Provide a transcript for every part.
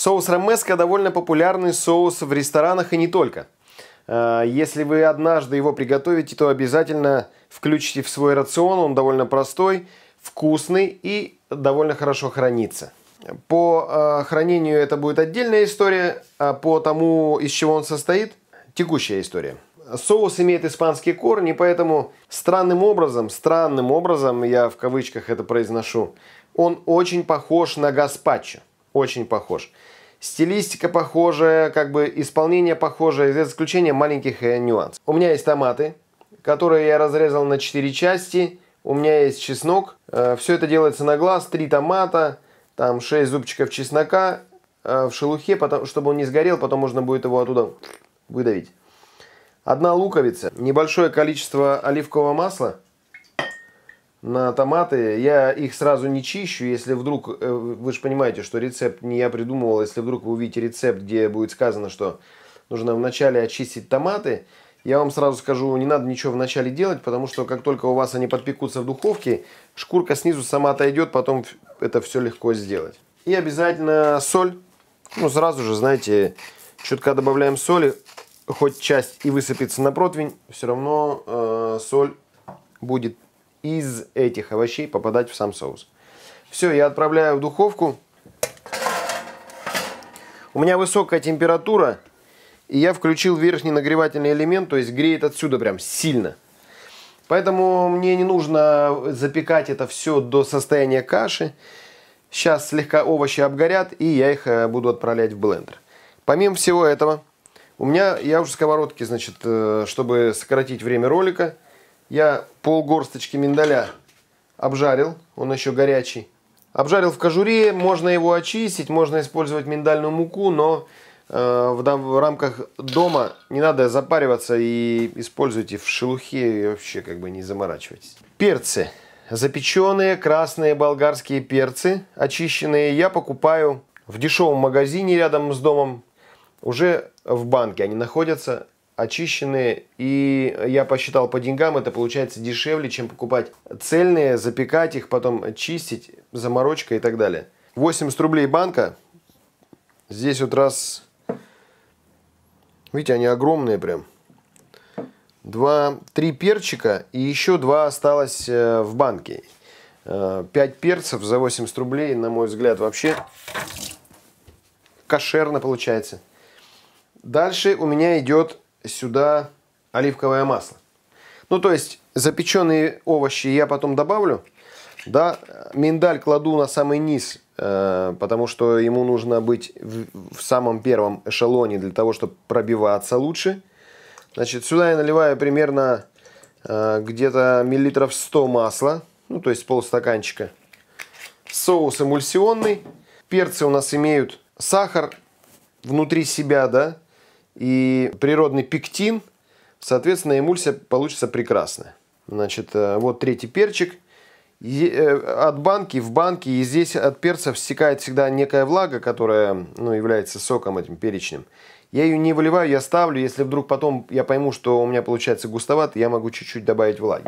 Соус ромеско довольно популярный соус в ресторанах и не только. Если вы однажды его приготовите, то обязательно включите в свой рацион. Он довольно простой, вкусный и довольно хорошо хранится. По хранению это будет отдельная история, а по тому, из чего он состоит, текущая история. Соус имеет испанские корни, поэтому странным образом, я в кавычках это произношу, он очень похож на гаспачо. Очень похож. Стилистика похожая, как бы исполнение похожее, за исключением маленьких нюансов. У меня есть томаты, которые я разрезал на 4 части. У меня есть чеснок. Все это делается на глаз. 3 томата, там 6 зубчиков чеснока в шелухе, чтобы он не сгорел, потом можно будет его оттуда выдавить. 1 луковица, небольшое количество оливкового масла на томаты. Я их сразу не чищу, если вдруг, вы же понимаете, что рецепт не я придумывал, если вдруг вы увидите рецепт, где будет сказано, что нужно вначале очистить томаты, я вам сразу скажу, не надо ничего вначале делать, потому что как только у вас они подпекутся в духовке, шкурка снизу сама отойдет, потом это все легко сделать. И обязательно соль, ну сразу же, знаете, чутка добавляем соли, хоть часть и высыпется на противень, все равно соль будет из этих овощей попадать в сам соус. Все, я отправляю в духовку. У меня высокая температура, и я включил верхний нагревательный элемент, то есть греет отсюда прям сильно. Поэтому мне не нужно запекать это все до состояния каши. Сейчас слегка овощи обгорят, и я их буду отправлять в блендер. Помимо всего этого, я уже сковородки, значит, чтобы сократить время ролика, я полгорсточки миндаля обжарил, он еще горячий. Обжарил в кожуре, можно его очистить, можно использовать миндальную муку, но в рамках дома не надо запариваться и используйте в шелухе и вообще как бы не заморачивайтесь. Перцы. Запеченные красные болгарские перцы, очищенные, я покупаю в дешевом магазине рядом с домом. Уже в банке они находятся, очищенные, и я посчитал по деньгам, это получается дешевле, чем покупать цельные, запекать их, потом чистить, заморочка и так далее. 80 рублей банка. Здесь вот раз, видите, они огромные прям. 3 перчика и еще 2 осталось в банке. 5 перцев за 80 рублей, на мой взгляд, вообще кошерно получается. Дальше у меня идет сюда оливковое масло. Ну, то есть, запеченные овощи я потом добавлю. Да, миндаль кладу на самый низ, потому что ему нужно быть в самом первом эшелоне для того, чтобы пробиваться лучше. Значит, сюда я наливаю примерно где-то миллилитров 100 масла. Ну, то есть, полстаканчика. Соус эмульсионный. Перцы у нас имеют сахар внутри себя, да. И природный пектин, соответственно, эмульсия получится прекрасная. Значит, вот 3-й перчик. От банки в банке, и здесь от перцев стекает всегда некая влага, которая, ну, является соком этим перечным. Я ее не выливаю, я ставлю. Если вдруг потом я пойму, что у меня получается густовато, я могу чуть-чуть добавить влаги.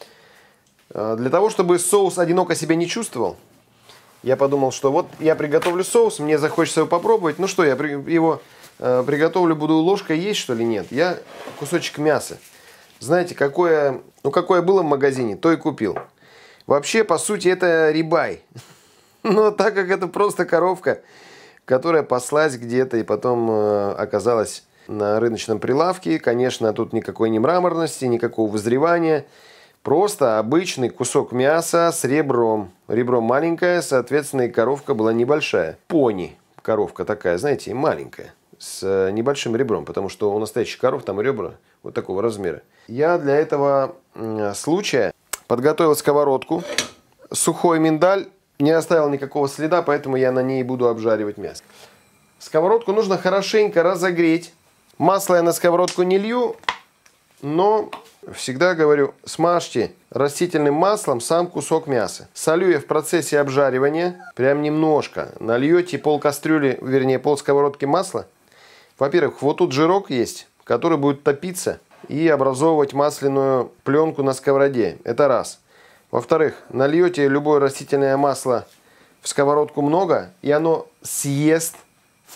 Для того, чтобы соус одиноко себя не чувствовал, я подумал, что вот я приготовлю соус, мне захочется его попробовать. Ну что, я его приготовлю, буду ложкой есть, что ли? Нет. Я кусочек мяса. Знаете, какое было в магазине, то и купил. Вообще, по сути, это рибай. Но так как это просто коровка, которая паслась где-то и потом оказалась на рыночном прилавке, конечно, тут никакой не мраморности, никакого вызревания. Просто обычный кусок мяса с ребром. Ребро маленькое, соответственно, и коровка была небольшая. Пони. Коровка такая, знаете, маленькая. С небольшим ребром, потому что у настоящих коров там ребра вот такого размера. Я для этого случая подготовил сковородку. Сухой миндаль, не оставил никакого следа, поэтому я на ней буду обжаривать мясо. Сковородку нужно хорошенько разогреть. Масло я на сковородку не лью, но всегда говорю, смажьте растительным маслом сам кусок мяса. Солю я в процессе обжаривания, прям немножко. Нальете пол-кастрюли, вернее пол-сковородки масла. Во-первых, вот тут жирок есть, который будет топиться и образовывать масляную пленку на сковороде. Это раз. Во-вторых, нальете любое растительное масло в сковородку много, и оно съест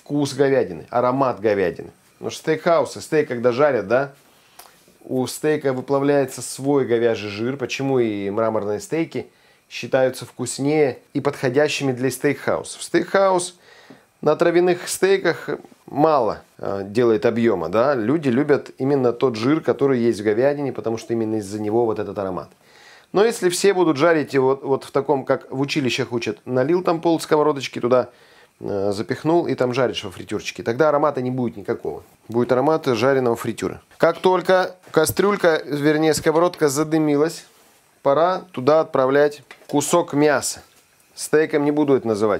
вкус говядины, аромат говядины. Потому что стейкхаусы, стейк когда жарят, да, у стейка выплавляется свой говяжий жир, почему и мраморные стейки считаются вкуснее и подходящими для стейкхаусов. Стейкхаус на травяных стейках мало делает объема, да, люди любят именно тот жир, который есть в говядине, потому что именно из-за него вот этот аромат. Но если все будут жарить его вот в таком, как в училищах учат, налил там пол сковородочки туда, запихнул и там жаришь во фритюрчике, тогда аромата не будет никакого. Будет аромат жареного фритюра. Как только кастрюлька, вернее сковородка задымилась, пора туда отправлять кусок мяса. Стейком не буду это называть.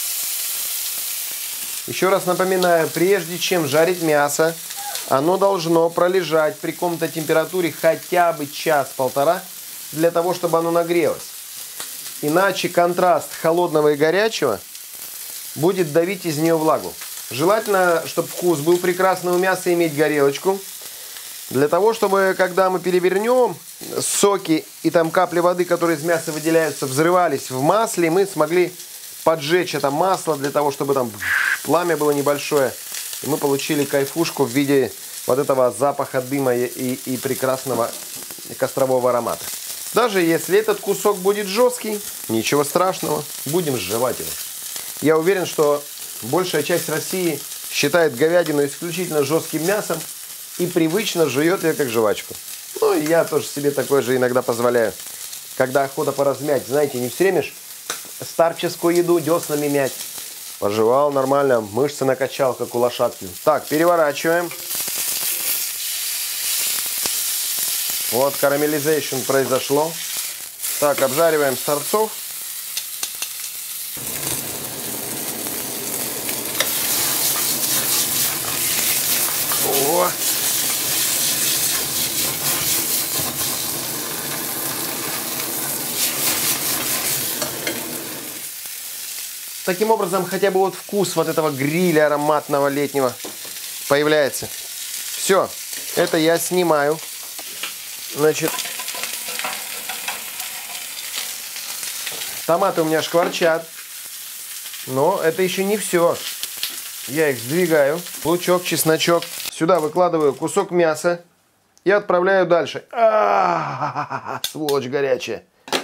Еще раз напоминаю, прежде чем жарить мясо, оно должно пролежать при каком-то температуре хотя бы час-полтора, для того, чтобы оно нагрелось. Иначе контраст холодного и горячего будет давить из нее влагу. Желательно, чтобы вкус был прекрасный у мяса, иметь горелочку. Для того, чтобы, когда мы перевернем, соки и там капли воды, которые из мяса выделяются, взрывались в масле, мы смогли поджечь это масло, для того, чтобы там пламя было небольшое. И мы получили кайфушку в виде вот этого запаха дыма и прекрасного кострового аромата. Даже если этот кусок будет жесткий, ничего страшного, будем сживать его. Я уверен, что большая часть России считает говядину исключительно жестким мясом и привычно жует ее как жвачку. Ну и я тоже себе такое же иногда позволяю. Когда охота поразмять, знаете, не все время старческую еду деснами мять. Пожевал нормально, мышцы накачал, как у лошадки. Так, переворачиваем. Вот, карамелизейшн произошло. Так, обжариваем с торцов. О! Таким образом, хотя бы вот вкус вот этого гриля ароматного летнего появляется. Все, это я снимаю. Значит, томаты у меня шкварчат, но это еще не все. Я их сдвигаю. Лучок, чесночок. Сюда выкладываю кусок мяса и отправляю дальше. Сволочь горячая.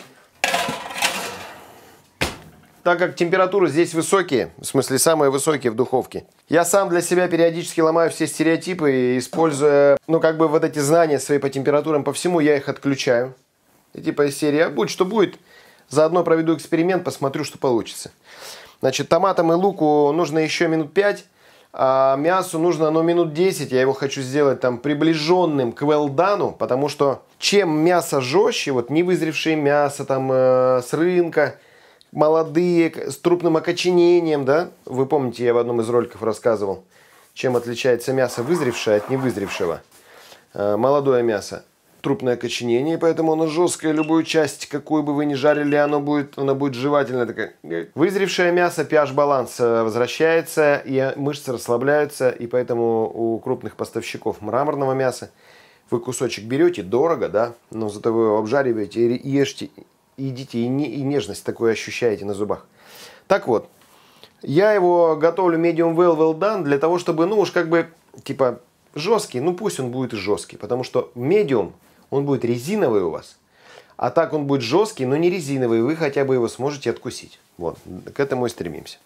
Так как температуры здесь высокие, в смысле самые высокие в духовке, я сам для себя периодически ломаю все стереотипы и, используя, ну, как бы вот эти знания свои по температурам, по всему, я их отключаю. И типа из серии, будь что будет, заодно проведу эксперимент, посмотрю, что получится. Значит, томатам и луку нужно еще минут 5, а мясу нужно, ну, минут 10. Я его хочу сделать там приближенным к велдану, потому что чем мясо жестче, вот невызревшее мясо там с рынка, молодые, с трупным окоченением, да? Вы помните, я в одном из роликов рассказывал, чем отличается мясо вызревшее от невызревшего. Молодое мясо, трупное окоченение, поэтому оно жесткое, любую часть, какую бы вы ни жарили, оно будет жевательное. Такое. Вызревшее мясо, pH-баланс возвращается, и мышцы расслабляются, и поэтому у крупных поставщиков мраморного мяса вы кусочек берете, дорого, да, но зато вы его обжариваете и ешьте, едите, и нежность такую ощущаете на зубах. Так вот, я его готовлю medium well done для того, чтобы, ну уж как бы, типа, жесткий, ну пусть он будет и жесткий, потому что medium, он будет резиновый у вас, а так он будет жесткий, но не резиновый, вы хотя бы его сможете откусить. Вот, к этому и стремимся.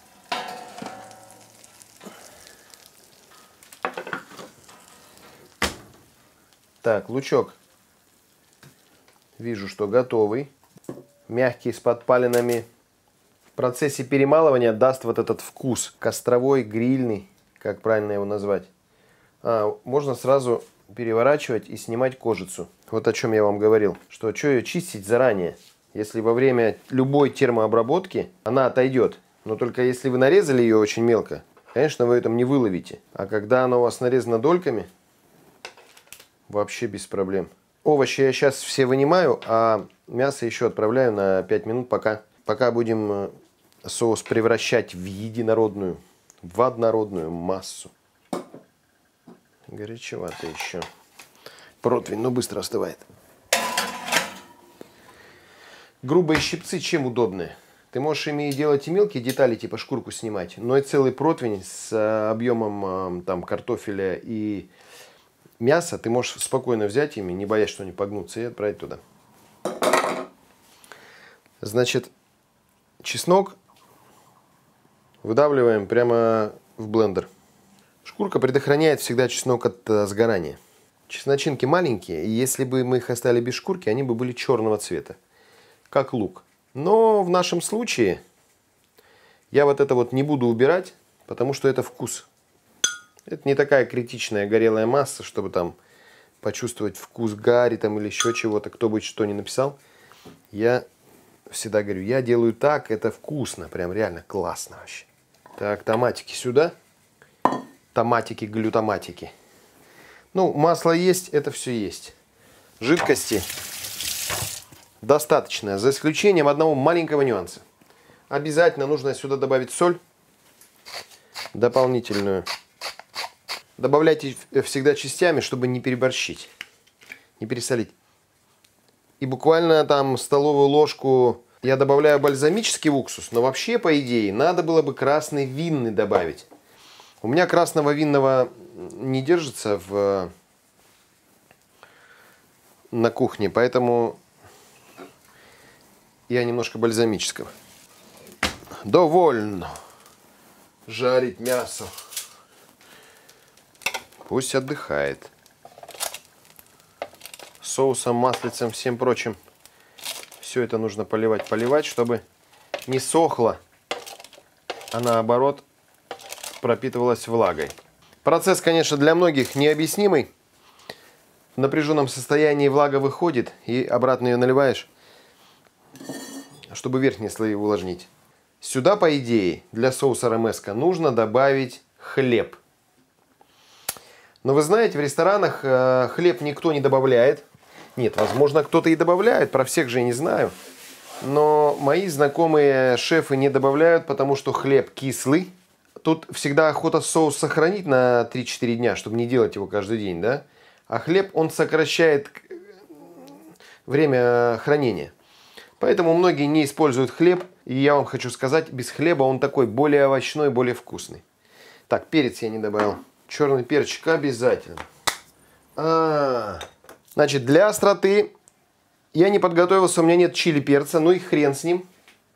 Так, лучок, вижу, что готовый. Мягкий, с подпалинами. В процессе перемалывания даст вот этот вкус. Костровой, грильный, как правильно его назвать. Можно сразу переворачивать и снимать кожицу. Вот о чем я вам говорил. Что ее чистить заранее. Если во время любой термообработки она отойдет. Но только если вы нарезали ее очень мелко, конечно, вы этом не выловите. А когда она у вас нарезана дольками, вообще без проблем. Овощи я сейчас все вынимаю, а мясо еще отправляю на 5 минут, пока будем соус превращать в единородную, в однородную массу. Горячевато еще. Противень, но быстро остывает. Грубые щипцы чем удобны? Ты можешь ими делать и мелкие детали, типа шкурку снимать, но и целый противень с объемом там картофеля и мяса ты можешь спокойно взять ими, не боясь, что они погнутся, и отправить туда. Значит, чеснок выдавливаем прямо в блендер. Шкурка предохраняет всегда чеснок от сгорания. Чесночинки маленькие, и если бы мы их оставили без шкурки, они бы были черного цвета, как лук. Но в нашем случае я вот это вот не буду убирать, потому что это вкус. Это не такая критичная горелая масса, чтобы там почувствовать вкус гари там, или еще чего-то, кто бы что ни написал. Я всегда говорю, я делаю так, это вкусно, прям реально классно вообще. Так, томатики сюда. Томатики, глютаматики. Ну, масло есть, это все есть. Жидкости достаточно, за исключением одного маленького нюанса. Обязательно нужно сюда добавить соль дополнительную. Добавляйте всегда частями, чтобы не переборщить, не пересолить. И буквально там столовую ложку я добавляю бальзамический уксус, но вообще, по идее, надо было бы красный винный добавить. У меня красного винного не держится на кухне, поэтому я немножко бальзамического. Довольно жарить мясо. Пусть отдыхает. Соусом, маслицем, всем прочим. Все это нужно поливать, чтобы не сохло, а наоборот пропитывалось влагой. Процесс, конечно, для многих необъяснимый. В напряженном состоянии влага выходит и обратно ее наливаешь, чтобы верхние слои увлажнить. Сюда, по идее, для соуса ромеско нужно добавить хлеб. Но вы знаете, в ресторанах хлеб никто не добавляет. Нет, возможно, кто-то и добавляет, про всех же я не знаю. Но мои знакомые шефы не добавляют, потому что хлеб кислый. Тут всегда охота соус сохранить на 3-4 дня, чтобы не делать его каждый день, да? А хлеб, он сокращает время хранения. Поэтому многие не используют хлеб. И я вам хочу сказать, без хлеба он такой более овощной, более вкусный. Так, перец я не добавил. Черный перчик обязательно. Значит, для остроты я не подготовился, у меня нет чили перца, ну и хрен с ним.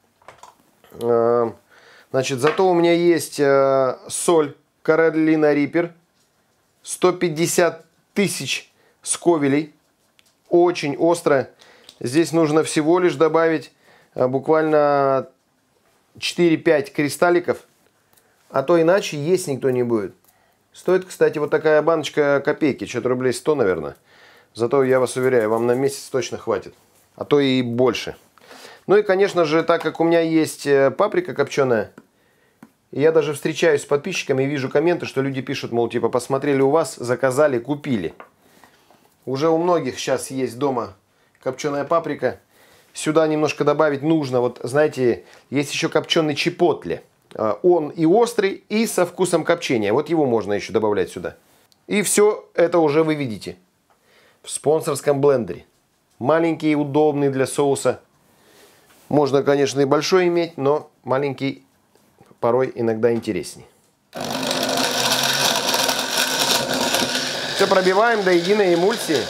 Значит, зато у меня есть соль Carolina Reaper, 150 тысяч сковелей, очень острая. Здесь нужно всего лишь добавить буквально 4-5 кристалликов, а то иначе есть никто не будет. Стоит, кстати, вот такая баночка копейки, что-то рублей 100, наверное. Зато я вас уверяю, вам на месяц точно хватит, а то и больше. Ну и, конечно же, так как у меня есть паприка копченая, я даже встречаюсь с подписчиками и вижу комменты, что люди пишут, мол, типа, посмотрели у вас, заказали, купили. Уже у многих сейчас есть дома копченая паприка. Сюда немножко добавить нужно, вот, знаете, есть еще копченый чипотле. Он и острый, и со вкусом копчения. Вот его можно еще добавлять сюда. И все это уже вы видите в спонсорском блендере. Маленький, удобный для соуса. Можно, конечно, и большой иметь, но маленький порой иногда интересней. Все пробиваем до единой эмульсии.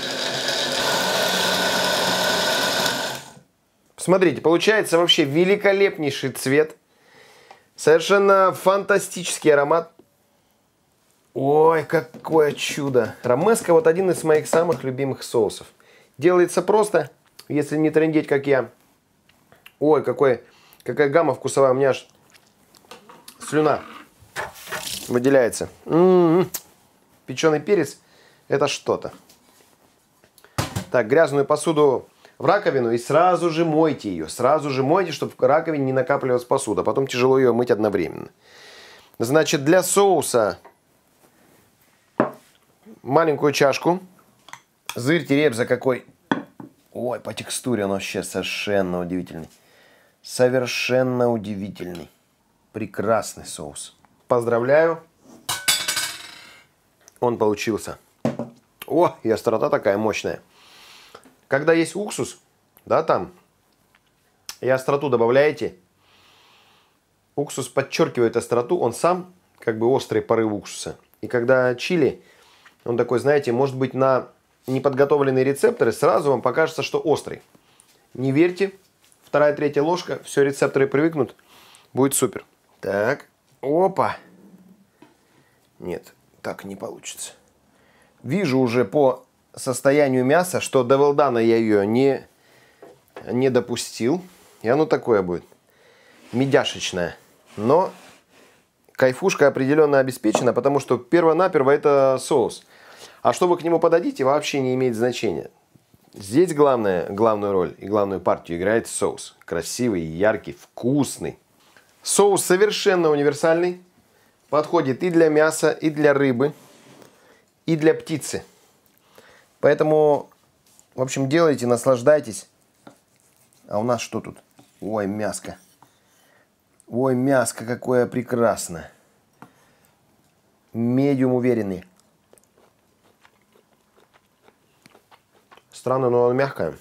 Смотрите, получается вообще великолепнейший цвет. Совершенно фантастический аромат. Ой, какое чудо. Ромеско вот один из моих самых любимых соусов. Делается просто, если не трындеть, как я. Ой, какая гамма вкусовая. У меня аж слюна выделяется. Печеный перец — это что-то. Так, грязную посуду в раковину и сразу же мойте ее. Сразу же мойте, чтобы в раковине не накапливалась посуда. Потом тяжело ее мыть одновременно. Значит, для соуса маленькую чашку. Зырьте ребза какой. Ой, по текстуре он вообще совершенно удивительный. Совершенно удивительный. Прекрасный соус. Поздравляю. Он получился. О, и острота такая мощная. Когда есть уксус, да, там, и остроту добавляете, уксус подчеркивает остроту, он сам как бы острый порыв уксуса. И когда чили, он такой, знаете, может быть на неподготовленные рецепторы сразу вам покажется, что острый. Не верьте, 2-3 ложка, все, рецепторы привыкнут, будет супер. Так, опа. Нет, так не получится. Вижу уже по состоянию мяса, что до велдана я ее не допустил. И оно такое будет. Медяшечное. Но кайфушка определенно обеспечена, потому что перво-наперво это соус. А что вы к нему подадите, вообще не имеет значения. Здесь главную роль и главную партию играет соус. Красивый, яркий, вкусный. Соус совершенно универсальный. Подходит и для мяса, и для рыбы, и для птицы. Поэтому, в общем, делайте, наслаждайтесь. А у нас что тут? Ой, мяско. Ой, мяско какое прекрасное. Медиум уверенный. Странно, но оно мягкое.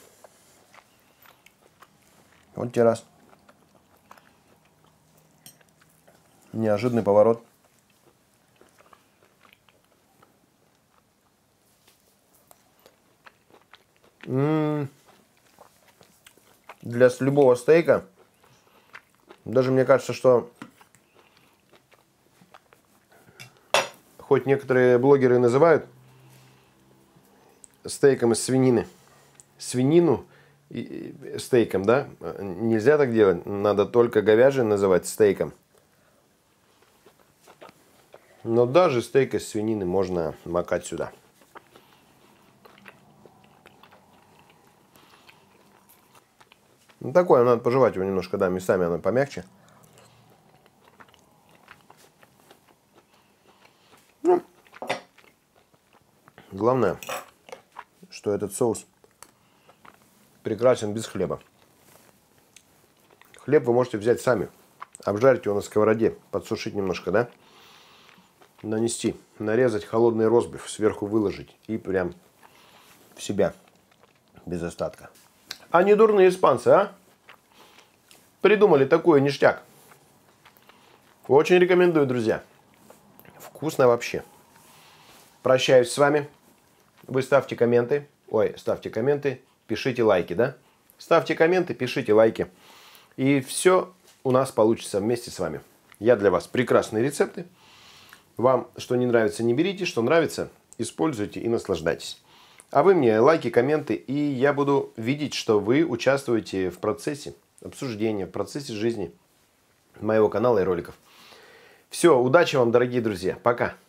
Вот тебе раз. Неожиданный поворот. Для любого стейка, даже мне кажется, что хоть некоторые блогеры называют стейком из свинины, свинину стейком, да, нельзя так делать, надо только говяжий называть стейком. Но даже стейк из свинины можно макать сюда. Ну, такое, надо пожевать его немножко, да, местами оно помягче. Ну, главное, что этот соус прекрасен без хлеба. Хлеб вы можете взять сами, обжарить его на сковороде, подсушить немножко, да, нанести, нарезать холодный ростбиф, сверху выложить и прям в себя, без остатка. А не дурные испанцы, а? Придумали такой ништяк. Очень рекомендую, друзья. Вкусно вообще. Прощаюсь с вами. Вы ставьте комменты. Ой, ставьте комменты, пишите лайки, да? Ставьте комменты, пишите лайки. И все у нас получится вместе с вами. Я для вас прекрасные рецепты. Вам что не нравится, не берите. Что нравится, используйте и наслаждайтесь. А вы мне лайки, комменты, и я буду видеть, что вы участвуете в процессе обсуждения, в процессе жизни моего канала и роликов. Все, удачи вам, дорогие друзья. Пока.